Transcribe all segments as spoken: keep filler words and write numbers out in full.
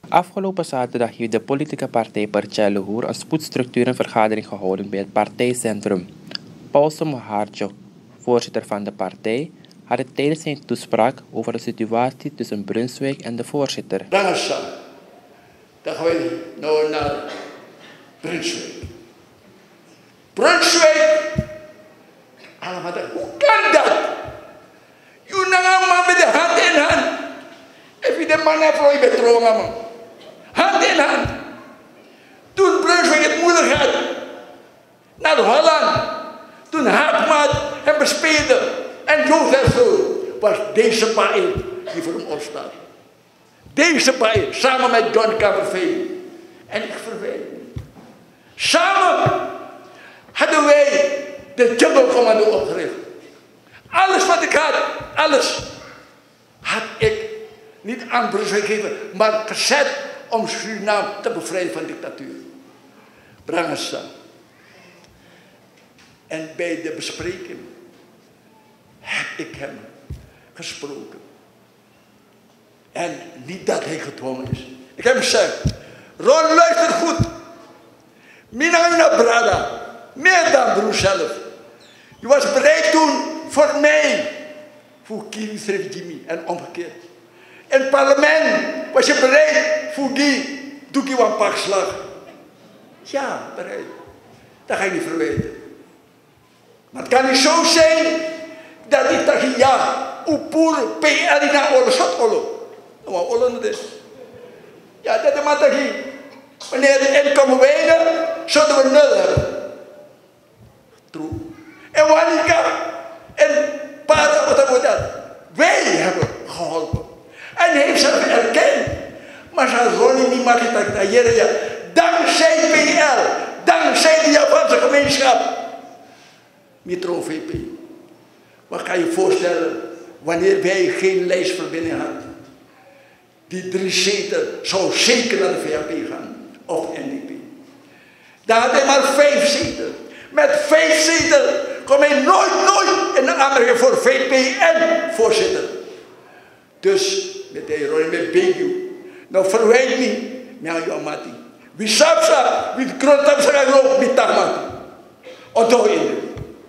Afgelopen zaterdag heeft de politieke partij Partij Hoer een spoedstructurenvergadering gehouden bij het partijcentrum. Paul Mohartjo, voorzitter van de partij, had het tijdens zijn toespraak over de situatie tussen Brunswijk en de voorzitter. Dan gaan we nou naar Brunswijk. Brunswijk! Allemaal, hoe kan dat? Je nang met de hand in hand. Even de man heeft je betrokken, man. Hand in hand. Toen Brunswijk het moeilijk had, naar Holland, toen Haakmaat hem bespeelde en Jozef zo, was deze partij die voor hem opstaat. Deze partij, samen met John Kammerveen en ik verwijder. Samen hadden wij de Jungle Commando opgericht. Alles wat ik had, alles had ik niet aan Brunswijk gegeven, maar gezet om Suriname te bevrijden van dictatuur. Brangasa. En bij de bespreking heb ik hem gesproken. En niet dat hij gedwongen is. Ik heb hem gezegd, Ron, luister goed. Mina Brada, meer dan broer zelf. Je was bereid toen voor mij, voor Kiri Jimmy en omgekeerd. In het parlement was je bereid voor die doekie van pakslag. Ja, bereid. Dat ga je niet verwijten. Maar het kan niet zo zijn dat ik dacht, ja, Oepur, P L in de oorlog, zat oorlog. Nou, wat oorlog is. Ja, dat is maar dat hier. Wanneer de inkomen weinig, zouden we nul hebben. True. En Wanika en Para, wat wordt dat? Wij hebben geholpen. En hij heeft zelf erkend. Maar zijn Ronnie niet mag het acteren. Dankzij P L, dankzij de Japanse gemeenschap. Metro V P. Maar kan je je voorstellen, wanneer wij geen lijstverbinding hadden, die drie zetels zou zeker naar de V H P gaan, of N D P. Dan had hij maar vijf zetels. Met vijf zetels kwam hij nooit, nooit in de aanmerking voor V P en voorzitter. Dus met de Ronnie met Begu. Nou verwijt niet, maar je amati. Wie sapsa, wie krontap sa ook wie tamati. Onthoud je.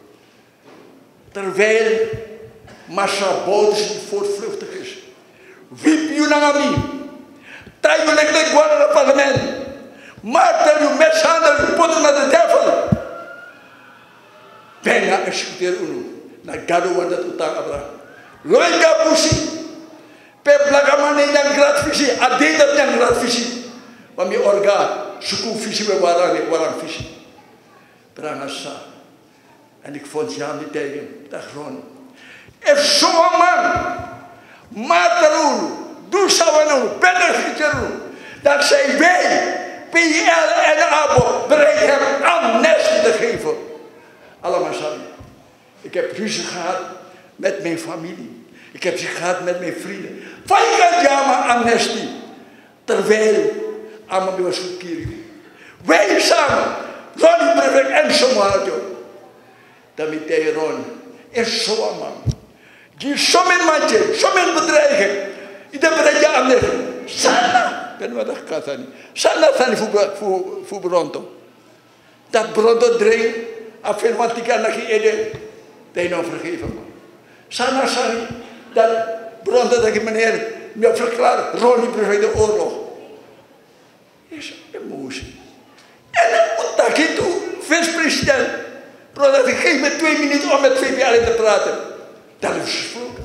Terwijl massa boodschap die voortvluchtig is. Wiep je naar mij. Tij je lekker gewoon naar het parlement. Maar tel je mishandel, je poten naar de duivel. Bijna executeer unu. Na gado wanda utang abra. Loika pusi. Pe blagamane yang gratvisi. Ade dat yang gratvisi. Wami orga. Suku visi we warang warang visi. Prangasa. En ik vond ja niet tegen. Dag Ron. If zo'n man. Mataroen. Doe sawanun. Benefiteren. Dat zij wij. P L en Abo. Bereid hem amnestie te geven. Allemaal samen. Ik heb ruzie gehad met mijn familie. Ik heb ze gehad met mijn vrienden. Vijf jaar amnestie. Terwijl allemaal was gekiri. Wij samen. Ronnie Brevek en Somalia. Damit hij Ron is zo'n man. Die zo'n mandje, zo'n bedreiging. Iedereen bereidt je amnestie. Sana. Ben wat ik kan zeggen. Sana zijn voor Bronto. Dat Bronto drinkt. Affirmatica na kiede, dat nou vergeven man. Sana sari dat Bronto dat ik meneer me verklaart, Ronnie Brevek de oorlog. Is emotie. En dat ik toe, vicepresident, Bronto ik geef me twee minuten om met V P L te praten. Dat is gesproken.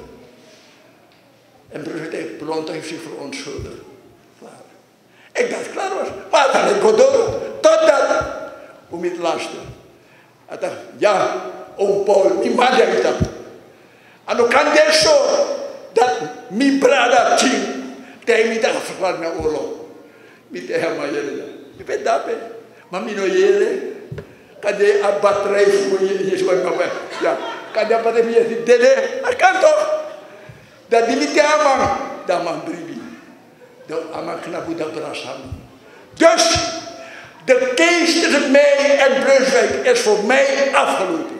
En Brevek Bronto heeft zich verontschuldigd. Klaar. Ik dacht klaar was, maar dan heb ik het door, totdat, om het laatste. Ik dacht, ja, oom Paul, die man heeft dat. En dan kan dit zo, dat mijn brada tien, tegen mij dat verklaart naar oorlog. Niet tegen mij jaren. Je bent dat, hè. Maar mijn jaren, kan je een batterij voor je, je zo maar ja, kan je een batterij voor je, dede, dat kan toch? Dat die niet tegen man, dat man bribi. Dat man knapu dat brasham. Dus, de case tussen mij en Brunswijk is voor mij afgelopen.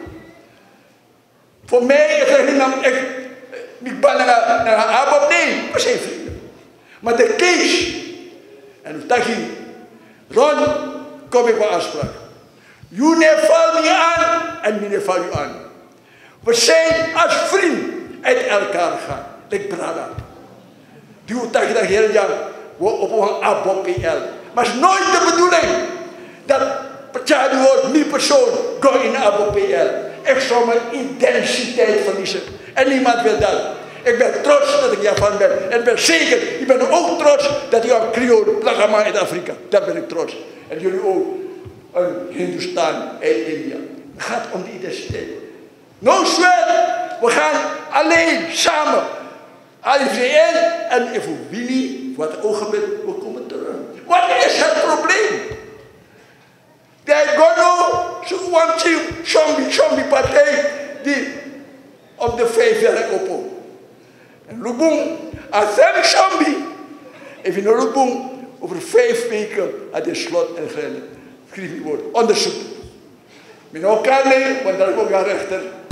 Voor mij is er niet ik, ik ben naar Abab, nee, we zijn vrienden. Maar de case En u tagi, Ron, kom ik bij afspraak. Jullie vallen me aan en meneer vallen u aan. We zijn als vrienden uit elkaar gaan. Ik brada. Die u tagi dat heel jaar, we op een abo P L. Maar het is nooit de bedoeling dat Pachadi wordt, die persoon, go in abo P L. Ik zou mijn identiteit verliezen. En niemand wil dat. Ik ben trots dat ik daarvan ben. En ik ben zeker, ik ben ook trots dat ik een Creool, Plagama uit Afrika. Daar ben ik trots. En jullie ook, een Hindustan uit India. Het gaat om de identiteit. No sweat. We gaan alleen, samen. I V N en even Willy, wat ook gebeurt, we komen terug. Wat is het probleem? They gono, zo want je, zombie, zombie partij, die op de vijf werk op. En Lubung, als een zombie, even naar Lubung, over vijf weken aan de slot en grendel. Schrijf je woord, onderzoek. Met elkaar nee, want daar is ook een rechter.